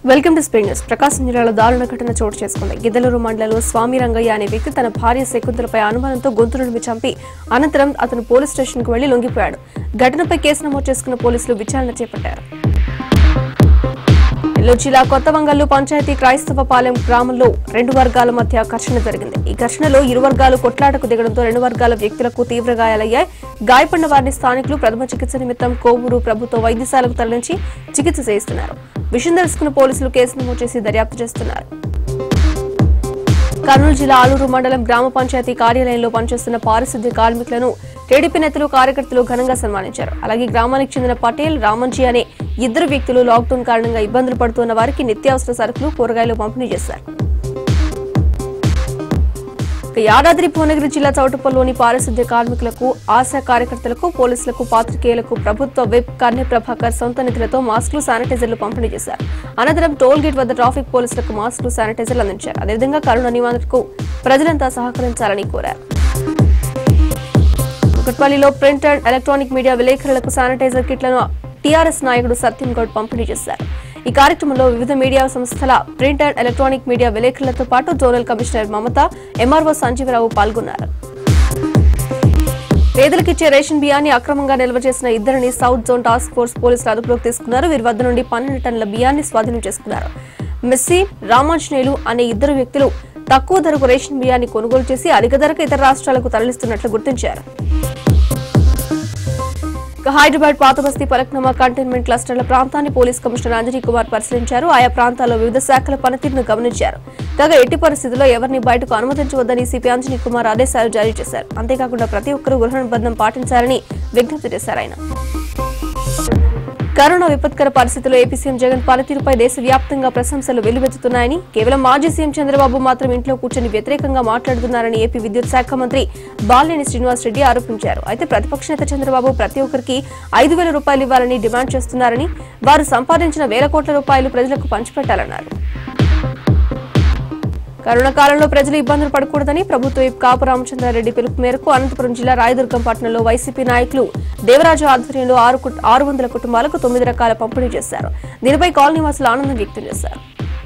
Welcome to spring news. Prakasam జిల్లాలో దారుణ ఘటన చోటు చేసుకుంది. గిద్దలూరు మండలంలో స్వామి రంగయ్య అనే వ్యక్తి తన భార్య శకుంతలపై అనుమానంతో గొంతులను చంపి అనంతరం అతను పోలీస్ స్టేషన్ కు వెళ్లి లొంగిపోయాడు. ఘటనపై కేసు నమోదు చేసుకున్న పోలీసులు విచారణ చేపట్టారు. నెల్లూరు జిల్లా కొత్తవంగల్లు పంచాయతీ క్రైస్తవపాలెం గ్రామంలో రెండు వర్గాల మధ్య ఘర్షణ జరిగింది. ఈ ఘర్షణలో ఇరు వర్గాలు కొట్లాటకు దిగడంతో రెండు వర్గాల వ్యక్తులకు తీవ్ర గాయాలయ్యాయి. గాయపడిన వారిని స్థానికులు ప్రథమ చికిత్స నిమిత్తం కోవూరు ప్రభుత్వ వైద్యశాలకు తరలించి చికిత్స చేయిస్తున్నారు. విషయం తెలుసుకున్న పోలీసులు కేసు నమోదు చేసి దర్యాప్తు చేస్తున్నారు. కర్నూలు జిల్లా ఆలూరు మండలం గ్రామ పంచాయతీ కార్యాలయంలో పనిచేస్తున్న పారిశుద్ధ్య కార్మికులను టీడీపీ నేతలు కార్యకర్తలు ఘనంగా సన్మానించారు. అలాగే గ్రామానికి చెందిన పటేల్ రామంజీ అనే ఇద్దరు వ్యక్తులు లాక్డౌన్ కారణంగా ఇబ్బందులు పడుతున్న వారికి నిత్యావసర సరుకులు కూరగాయలు పంపిణీ చేశారు. యాదాద్రి భువనగిరి జిల్లా చౌటుప్పల్లోని పారిశుద్ధ్య కార్మికులకు, ఆశా కార్యకర్తలకు, పోలీసులకు, పాత్రికేయులకు ప్రభుత్వ విప్ కన్నె ప్రభాకర్ సొంత నిధులతో మాస్కులు, శానిటైజర్లు పంపిణీ చేశారు. అనంతరం టోల్ గేట్ వద్ద ట్రాఫిక్ పోలీసులకు మాస్కులు, శానిటైజర్లు అందించారు. అదేవిధంగా కరోనా నివారణకు ప్రజలంతా సహకరించాలని కోరారు. కుకట్పల్లిలో ప్రింట్ అండ్ ఎలక్ట్రానిక్ మీడియా విలేకరులకు శానిటైజర్ కిట్లను టీఆర్ఎస్ నాయకుడు సత్యం గౌడ్ పంపిణీ చేశారు. ఈ కార్యక్రమంలో వివిధ మీడియా సంస్థల ప్రింట్ అండ్ ఎలక్ట్రానిక్ మీడియా విలేకరులతో పాటు zonal commissioner Mamata, MRO Sanjeevarao పాల్గొన్నారు. పేదలకిచ్చే రేషన్ బియ్యాన్ని అక్రమంగా నిల్వ చేసిన ఇద్దరిని సౌత్ జోన్ టాస్క్ ఫోర్స్ పోలీసులు అదుపులోకి తీసుకున్నారు. వీరి వద్ద నుండి 12 టన్నుల బియ్యాన్ని స్వాధీనం చేసుకున్నారు. మెస్సీ, రామాంజనేయులు అనే ఇద్దరు వ్యక్తులు తక్కువ ధరకు రేషన్ బియ్యాన్ని కొనుగోలు చేసి అధిక ధరకు ఇతర రాష్ట్రాలకు తరలిస్తున్నట్లు గుర్తించారు. హైదరాబాద్ పాతబస్తీ పలక్నమా కంటైన్మెంట్ క్లస్టర్ల ప్రాంతాన్ని పోలీస్ కమిషనర్ అంజనీ కుమార్ పరిశీలించారు. ఆయా ప్రాంతాల్లో వివిధ శాఖల పనితీరును గమనించారు. కాగా ఎట్టి పరిస్థితుల్లో ఎవరిని బయటకు అనుమతించవద్దని సిపి అంజనీ కుమార్ ఆదేశాలు జారీ చేశారు. అంతేకాకుండా ప్రతి ఒక్కరూ గృహ నిబంధన పాటించాలని విజ్ఞప్తి చేశారు. ఆయన కరోనా విపత్కర పరిస్థితుల్లో ఏపీ సీఎం జగన్ పనితీరుపై దేశవ్యాప్తంగా ప్రశంసలు వెల్లువెత్తుతున్నాయని, కేవలం మాజీ సీఎం చంద్రబాబు మాత్రం ఇంట్లో కూర్చొని వ్యతిరేకంగా మాట్లాడుతున్నారని ఏపీ విద్యుత్ శాఖ మంత్రి బాలినేని శ్రీనివాసరెడ్డి ఆరోపించారు. అయితే ప్రతిపక్ష నేత చంద్రబాబు ప్రతి ఒక్కరికి 5,000 రూపాయలు ఇవ్వాలని డిమాండ్ చేస్తున్నారని, వారు సంపాదించిన వేల కోట్ల రూపాయలు ప్రజలకు పంచిపెట్టాలన్నారు. కరోనా కాలంలో ప్రజలు ఇబ్బందులు పడకూడదని ప్రభుత్వ విప్ కాపు రామచంద్రారెడ్డి పిలుపు మేరకు అనంతపురం జిల్లా రాయదుర్గం పట్టణంలో వైసీపీ నాయకులు దేవరాజు ఆధ్వర్యంలో 600 కుటుంబాలకు 9 రకాల పంపిణీ చేశారు. దీనిపై కాలనీవాసులు ఆనందం వ్యక్తం చేశారు.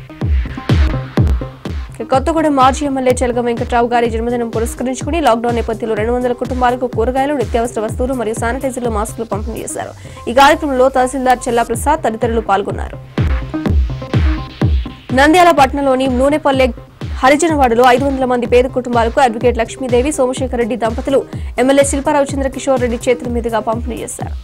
కొత్తగూడెం మాజీ ఎమ్మెల్యే చెలగ వెంకట్రావు గారి జన్మదినం పురస్కరించుకుని లాక్డౌన్ నేపథ్యంలో 200 కుటుంబాలకు కూరగాయలు, నిత్యావసర వస్తువులు మరియు శానిటైజర్లు, మాస్కులు పంపిణీ చేశారు. ఈ కార్యక్రమంలో తహసీల్దార్ చెల్లా ప్రసాద్ తదితరులు పాల్గొన్నారు. నంద్యాల పట్టణంలోని నూనెపల్లె హరిజనవాడలో 500 మంది పేద కుటుంబాలకు అడ్వకేట్ లక్ష్మీదేవి, సోమశేఖర్ రెడ్డి దంపతులు ఎమ్మెల్యే శిల్పారావు చంద్రకిషోర్ రెడ్డి చేతుల మీదుగా పంపిణీ చేశారు.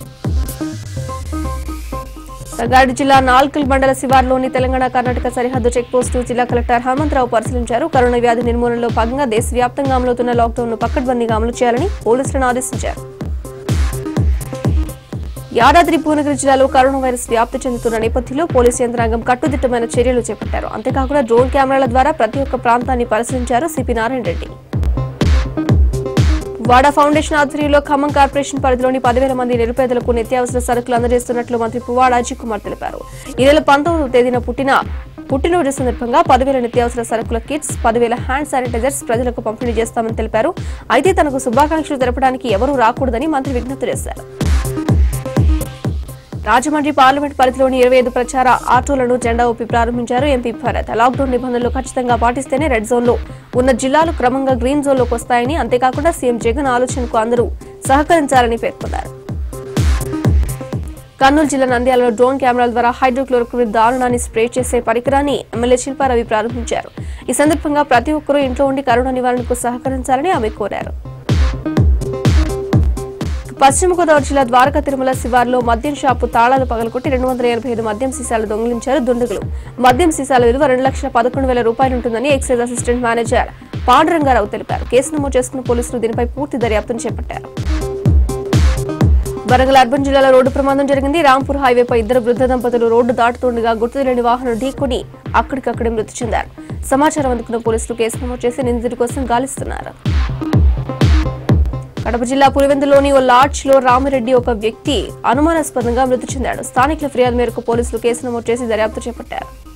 సంగారెడ్డి జిల్లా నాల్కల్ మండల శివార్లోని తెలంగాణ కర్ణాటక సరిహద్దు చెక్పోస్టు జిల్లా కలెక్టర్ హనుమంతరావు పరిశీలించారు. కరోనా వ్యాధి నిర్మూలనలో భాగంగా దేశవ్యాప్తంగా అమలవుతున్న లాక్డౌన్ ను పకడ్బందీగా అమలు చేయాలని పోలీసులను ఆదేశించారు. యాదాద్రి భువనగిరి జిల్లాలో కరోనా వైరస్ వ్యాప్తి చెందుతున్న నేపథ్యంలో పోలీసు యంత్రాంగం కట్టుదిట్టమైన చర్యలు చేపట్టారు. అంతేకాకుండా డ్రోన్ కెమెరాల ద్వారా ప్రతి ఒక్క ప్రాంతాన్ని పరిశీలించారు సిపి నారాయణ రెడ్డి. వాడా ఫౌండేషన్ ఆధ్వర్యంలో ఖమ్మం కార్పొరేషన్ పరిధిలోని 10,000 మంది నిరుపేదలకు నిత్యావసర సరుకులు అందజేస్తున్నట్లు మంత్రి పువ్వాడ అజయ్ కుమార్ తెలిపారు. ఈ నెల 19వ తేదీన పుట్టినరోజు సందర్భంగా 10,000 నిత్యావసర సరుకుల కిట్స్, 10,000 హ్యాండ్ శానిటైజర్స్ ప్రజలకు పంపిణీ చేస్తామని తెలిపారు. అయితే తనకు శుభాకాంక్షలు తెలపడానికి ఎవరూ రాకూడదని మంత్రి విజ్ఞప్తి చేశారు. రాజమండ్రి పార్లమెంట్ పరిధిలోని 25 ప్రచార ఆటోలను జెండా ఊపి ప్రారంభించారు ఎంపీ భరత్. లాక్డౌన్ నిబంధనలు ఖచ్చితంగా పాటిస్తేనే రెడ్ జోన్ లో ఉన్న జిల్లాలు క్రమంగా గ్రీన్ జోన్ లోకి వస్తాయని, అంతేకాకుండా సీఎం జగన్ ఆలోచనకు అందరూ సహకరించాలని పేర్కొన్నారు. కర్నూలు జిల్లా నంద్యాలలో డ్రోన్ కెమెరాల ద్వారా హైడ్రోక్లోరోక్విన్ దారుణాన్ని స్ప్రే చేసే పరికరాన్ని ఎమ్మెల్యే శిల్పారావు ప్రారంభించారు. ఈ సందర్భంగా ప్రతి ఒక్కరూ ఇంట్లో ఉండి కరోనా నివారణకు సహకరించాలని ఆమె కోరారు. పశ్చిమ గోదావరి జిల్లా ద్వారకా తిరుమల శివార్లో మద్యం షాపు తాళాలు పగలగొట్టి 285 మద్యం సీసాలు దొంగిలించారు దుండగులు. మద్యం సీసాల విలువ 2,11,000 రూపాయలు ఉంటుందని ఎక్సైజ్ అసిస్టెంట్ మేనేజర్ పాండురంగారావు తెలిపారు. కేసు నమోదు చేసుకున్న పోలీసులు దీనిపై పూర్తి దర్యాప్తును చేపట్టారు. వరంగల్ అర్బన్ జిల్లాలో రోడ్డు ప్రమాదం జరిగింది. రాంపూర్ హైవేపై ఇద్దరు వృద్ధ దంపతులు రోడ్డు దాటుతుండగా గుర్తులేని వాహనం ఢీకొని అక్కడికక్కడే మృతి చెందారు. సమాచారం అందుకున్న పోలీసులు కేసు నమోదు చేసి నిందితుడి కోసం గాలిస్తున్నారు. కడప జిల్లా పులివెందులోని ఓ లాడ్జ్ లో రామిరెడ్డి ఒక వ్యక్తి అనుమానాస్పదంగా మృతి చెందాడు. స్థానికుల ఫిర్యాదు మేరకు పోలీసులు కేసు నమోదు చేసి దర్యాప్తు చేపట్టారు.